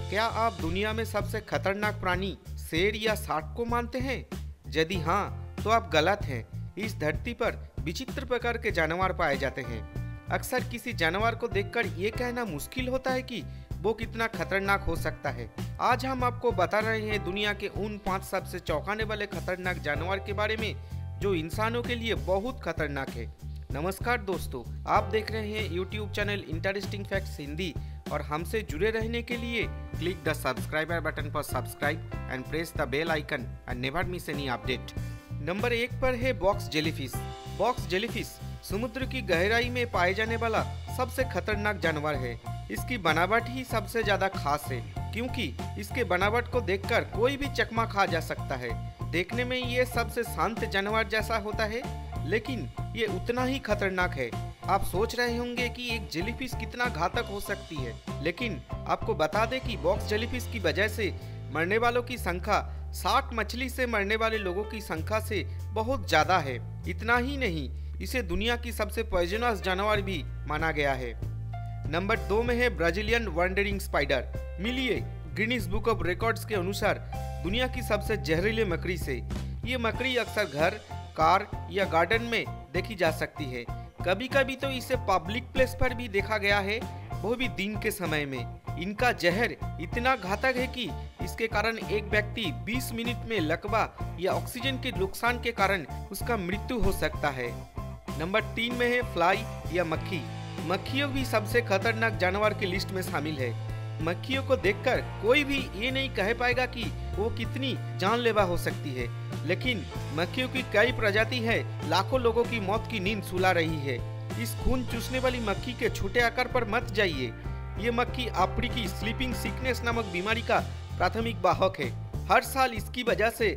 क्या आप दुनिया में सबसे खतरनाक प्राणी शेर या सांप को मानते हैं? यदि हाँ, तो आप गलत हैं। इस धरती पर विचित्र प्रकार के जानवर पाए जाते हैं। अक्सर किसी जानवर को देखकर ये कहना मुश्किल होता है कि वो कितना खतरनाक हो सकता है। आज हम आपको बता रहे हैं दुनिया के उन 5 सबसे चौंकाने वाले खतरनाक जानवर के बारे में जो इंसानों के लिए बहुत खतरनाक है। नमस्कार दोस्तों, आप देख रहे हैं YouTube channel interesting facts Hindi और हमसे जुड़े रहने के लिए क्लिक द सब्सक्राइबर बटन पर subscribe and press the bell icon and never miss any update. Number 1 पर है बॉक्स जेलीफिश। बॉक्स जेलीफिश समुद्र की गहराई में पाए जाने वाला सबसे खतरनाक जानवर है। इसकी बनावट ही सबसे ज्यादा खास है क्योंकि इसके बनावट को देखकर कोई भी चकमा खा जा सकता है। देखने में ये सबसे शांत जानवर जैसा होता है, लेकिन ये उतना ही खतरनाक है। आप सोच रहे होंगे कि एक जेलीफिश कितना घातक हो सकती है, लेकिन आपको बता दें कि बॉक्स जेलीफिश की वजह से मरने वालों की संख्या शार्क मछली से मरने वाले लोगों की संख्या से बहुत ज्यादा है। इतना ही नहीं, इसे दुनिया की सबसे पॉइजनस जानवर भी माना गया है। नंबर 2 में है ब्राजीलियन वंडरिंग स्पाइडर। मिलिए गिनीज बुक ऑफ रिकॉर्ड्स के अनुसार दुनिया की सबसे जहरीले मकड़ी से। ये मकड़ी अक्सर घर, कार या गार्डन में देखी जा सकती है। कभी कभी तो इसे पब्लिक प्लेस पर भी देखा गया है, वो भी दिन के समय में। इनका जहर इतना घातक है कि इसके कारण एक व्यक्ति 20 मिनट में लकवा या ऑक्सीजन के नुकसान के कारण उसका मृत्यु हो सकता है। नंबर 3 में है फ्लाई या मक्खी। मक्खियों भी सबसे खतरनाक जानवर की लिस्ट में शामिल है। मक्खियों को देखकर कोई भी ये नहीं कह पाएगा कि वो कितनी जानलेवा हो सकती है, लेकिन मक्खियों की कई प्रजाति है, लाखों लोगों की मौत की नींद सुला रही है। इस खून चूसने वाली मक्खी के छोटे आकार पर मत जाइए। ये मक्खी अफ्रीकी स्लीपिंग सिकनेस नामक बीमारी का प्राथमिक वाहक है। हर साल इसकी वजह से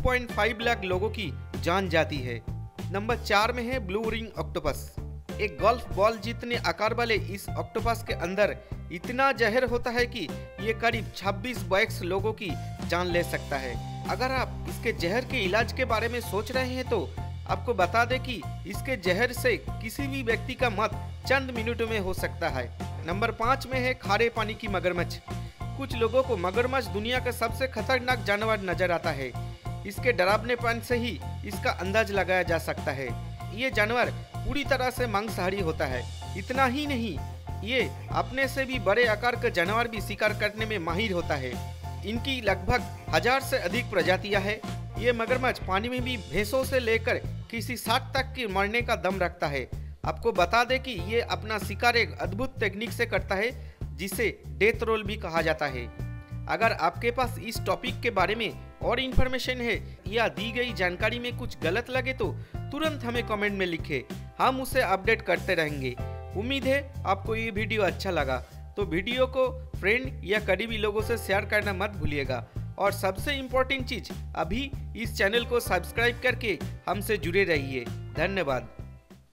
2.5 लाख लोगों की जान जाती है। नंबर 4 में है ब्लू रिंग ऑक्टोपस। एक गोल्फ बॉल जितने आकार वाले इस ऑक्टोपस के अंदर इतना जहर होता है कि ये करीब 26 वयस्क लोगों की जान ले सकता है। अगर आप इसके जहर के इलाज के बारे में सोच रहे हैं तो आपको बता दें कि इसके जहर से किसी भी व्यक्ति का मौत चंद मिनटों में हो सकता है। नंबर 5 में है खारे पानी की मगरमच्छ। कुछ लोगों को मगरमच्छ दुनिया का सबसे खतरनाक जानवर नजर आता है। इसके डरावनेपन से ही इसका अंदाज लगाया जा सकता है। ये जानवर पूरी तरह से मांसाहारी होता है। इतना ही नहीं, ये अपने से भी बड़े आकार के जानवर भी शिकार करने में माहिर होता है। इनकी लगभग 1000 से अधिक प्रजातियां हैं। ये मगरमच्छ पानी में भी भैंसों से लेकर किसी शार्क तक के मरने का दम रखता है। आपको बता दें कि ये अपना शिकार एक अद्भुत टेक्निक से करता है जिसे डेथ रोल भी कहा जाता है। अगर आपके पास इस टॉपिक के बारे में और इन्फॉर्मेशन है या दी गई जानकारी में कुछ गलत लगे तो तुरंत हमें कमेंट में लिखें, हम उसे अपडेट करते रहेंगे। उम्मीद है आपको ये वीडियो अच्छा लगा, तो वीडियो को फ्रेंड या करीबी लोगों से शेयर करना मत भूलिएगा। और सबसे इम्पोर्टेंट चीज़, अभी इस चैनल को सब्सक्राइब करके हमसे जुड़े रहिए। धन्यवाद।